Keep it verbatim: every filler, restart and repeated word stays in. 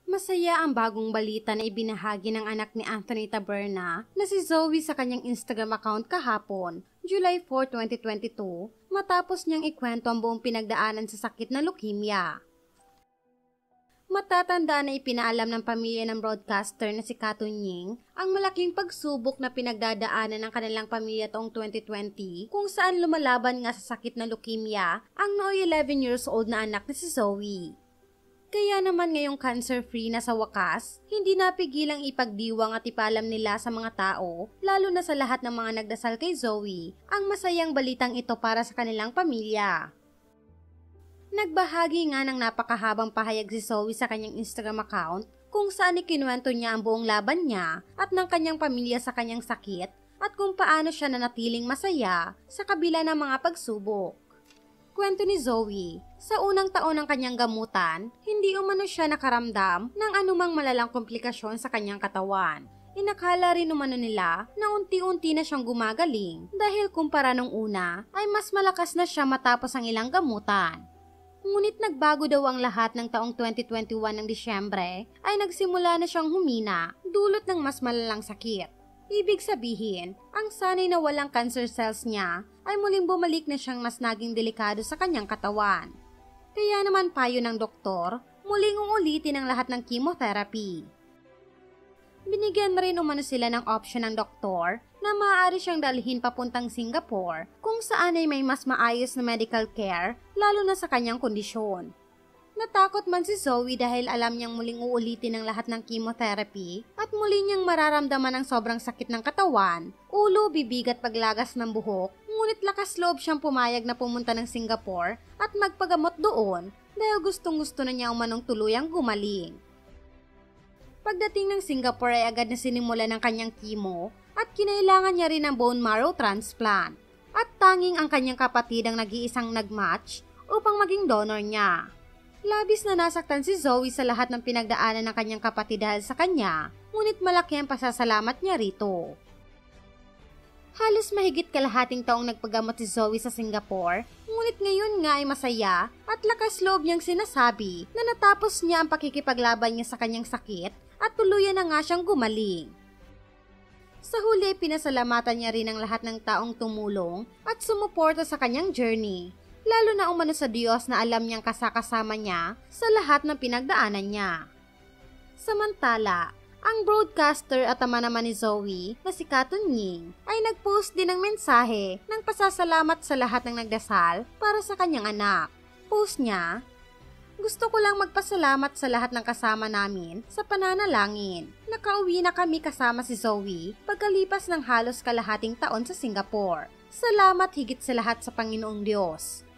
Masaya ang bagong balita na ibinahagi ng anak ni Anthony Taberna na si Zoe sa kanyang Instagram account kahapon, July fourth, twenty twenty-two, matapos niyang ikwento ang buong pinagdaanan sa sakit na leukemia. Matatanda na ipinaalam ng pamilya ng broadcaster na si Katunying ang malaking pagsubok na pinagdadaanan ng kanilang pamilya taong twenty twenty kung saan lumalaban nga sa sakit na leukemia ang nooy eleven years old na anak ni si Zoe. Kaya naman ngayong cancer-free na sa wakas, hindi napigilang ipagdiwang at ipalam nila sa mga tao, lalo na sa lahat ng mga nagdasal kay Zoe, ang masayang balitang ito para sa kanilang pamilya. Nagbahagi nga ng napakahabang pahayag si Zoe sa kanyang Instagram account kung saan ikinuwento niya ang buong laban niya at ng kanyang pamilya sa kanyang sakit at kung paano siya nanatiling masaya sa kabila ng mga pagsubok. Kwento ni Zoe, sa unang taon ng kanyang gamutan, hindi umano siya nakaramdam ng anumang malalang komplikasyon sa kanyang katawan. Inakala rin umano nila na unti-unti na siyang gumagaling dahil kumpara nung una ay mas malakas na siya matapos ang ilang gamutan. Ngunit nagbago daw ang lahat ng taong twenty twenty-one ng Disyembre ay nagsimula na siyang humina dulot ng mas malalang sakit. Ibig sabihin, ang sanay na walang cancer cells niya ay muling bumalik na siyang mas naging delikado sa kanyang katawan. Kaya naman payo ng doktor, muling uulitin ang lahat ng chemotherapy. Binigyan rin umano sila ng option ng doktor na maaari siyang dalhin papuntang Singapore kung saan ay may mas maayos na medical care lalo na sa kanyang kondisyon. Natakot man si Zoe dahil alam niyang muling uulitin ang lahat ng chemotherapy at muli niyang mararamdaman ang sobrang sakit ng katawan, ulo, bibig at paglagas ng buhok, ngunit lakas loob siyang pumayag na pumunta ng Singapore at magpagamot doon dahil gustong-gusto na niya umanong tuluyang gumaling. Pagdating ng Singapore ay agad na sinimula ng kanyang chemo at kinailangan niya rin ng bone marrow transplant at tanging ang kanyang kapatid ang nag-iisang nag-match upang maging donor niya. Labis na nasaktan si Zoe sa lahat ng pinagdaanan ng kanyang kapatid dahil sa kanya, ngunit malaki ang pasasalamat niya rito. Halos mahigit kalahating taong nagpagamot si Zoe sa Singapore, ngunit ngayon nga ay masaya at lakas loob niyang sinasabi na natapos niya ang pakikipaglaban niya sa kanyang sakit at tuluyan na nga siyang gumaling. Sa huli, pinasalamatan niya rin ang lahat ng taong tumulong at sumuporta sa kanyang journey. Lalo na umano sa Diyos na alam niyang kasakasama niya sa lahat ng pinagdaanan niya. Samantala, ang broadcaster at ama naman ni Zoe na si Katunying ay nagpost din ng mensahe ng pasasalamat sa lahat ng nagdasal para sa kanyang anak. Post niya, "Gusto ko lang magpasalamat sa lahat ng kasama namin sa pananalangin. Nakauwi na kami kasama si Zoe pagkalipas ng halos kalahating taon sa Singapore. Salamat higit sa lahat sa Panginoong Diyos.